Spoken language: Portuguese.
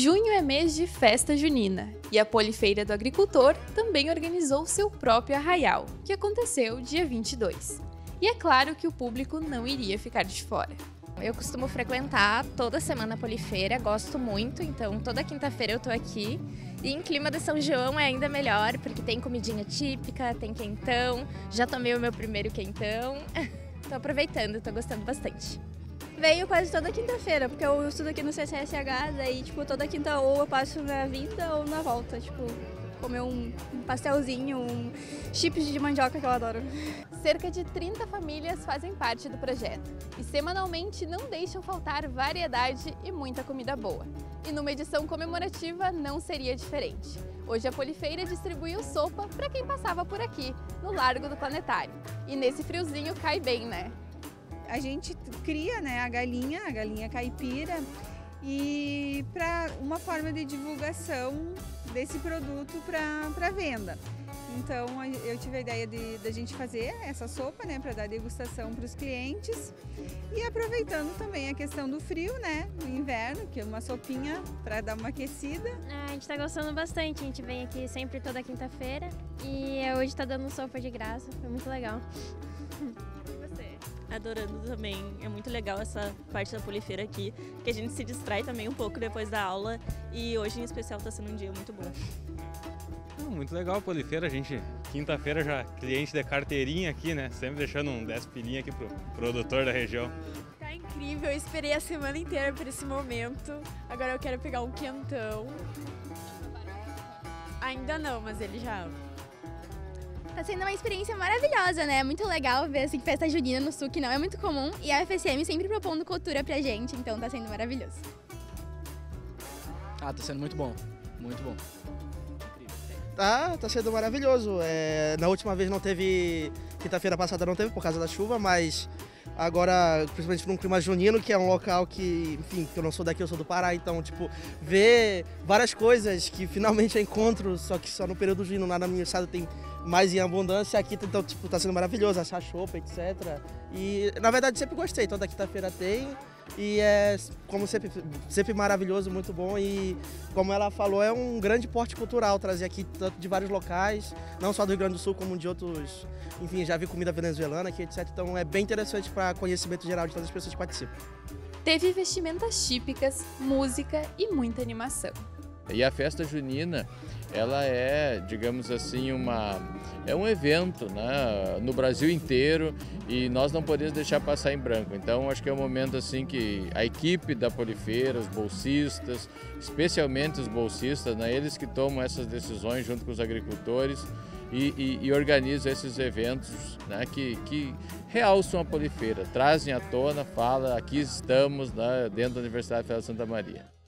Junho é mês de festa junina e a Polifeira do Agricultor também organizou seu próprio arraial, que aconteceu dia 22. E é claro que o público não iria ficar de fora. Eu costumo frequentar toda semana a Polifeira, gosto muito, então toda quinta-feira eu tô aqui. E em clima de São João é ainda melhor, porque tem comidinha típica, tem quentão, já tomei o meu primeiro quentão. Tô aproveitando, tô gostando bastante. Venho quase toda quinta-feira, porque eu estudo aqui no CCSH, daí, toda quinta ou eu passo na vinda ou na volta, comer um pastelzinho, um chips de mandioca que eu adoro. Cerca de 30 famílias fazem parte do projeto e semanalmente não deixam faltar variedade e muita comida boa. E numa edição comemorativa não seria diferente. Hoje a Polifeira distribuiu sopa para quem passava por aqui, no Largo do Planetário. E nesse friozinho cai bem, né? A gente cria, né, a galinha caipira, e para uma forma de divulgação desse produto para venda. Então eu tive a ideia da gente fazer essa sopa, né, para dar degustação para os clientes, e aproveitando também a questão do frio, né, no inverno, que é uma sopinha para dar uma aquecida. A gente está gostando bastante, a gente vem aqui sempre toda quinta-feira e hoje está dando sopa de graça, foi muito legal. Adorando também, é muito legal essa parte da Polifeira aqui, que a gente se distrai também um pouco depois da aula e hoje em especial está sendo um dia muito bom. Muito legal a Polifeira, a gente quinta-feira já cliente de carteirinha aqui, né? Sempre deixando um 10 pilinha aqui pro produtor da região. Tá incrível, eu esperei a semana inteira por esse momento, agora eu quero pegar um quentão. Ainda não, mas ele já... Tá sendo uma experiência maravilhosa, né? É muito legal ver assim, festa junina no sul, que não é muito comum, e a FSM sempre propondo cultura pra gente, então tá sendo maravilhoso. Tá sendo muito bom, muito bom. Tá sendo maravilhoso. Na última vez não teve, quinta-feira passada não teve por causa da chuva, mas agora, principalmente num clima junino, que é um local que, enfim, que eu não sou daqui, eu sou do Pará, então, ver várias coisas que finalmente eu encontro, só que só no período junino, lá na minha estado tem mais em abundância, aqui então, tá sendo maravilhoso, achar chopp, etc. E, na verdade, sempre gostei, toda quinta-feira tem, e é, como sempre maravilhoso, muito bom, e como ela falou, é um grande porte cultural trazer aqui tanto de vários locais, não só do Rio Grande do Sul, como de outros, enfim, já vi comida venezuelana aqui, etc. Então é bem interessante para conhecimento geral de todas as pessoas que participam. Teve vestimentas típicas, música e muita animação. E a festa junina, ela é, digamos assim, é um evento, né, no Brasil inteiro, e nós não podemos deixar passar em branco. Então acho que é um momento assim que a equipe da Polifeira, os bolsistas, especialmente os bolsistas, né, eles que tomam essas decisões junto com os agricultores e organizam esses eventos, né, que realçam a Polifeira, trazem à tona, falam, aqui estamos, né, dentro da Universidade Federal de Santa Maria.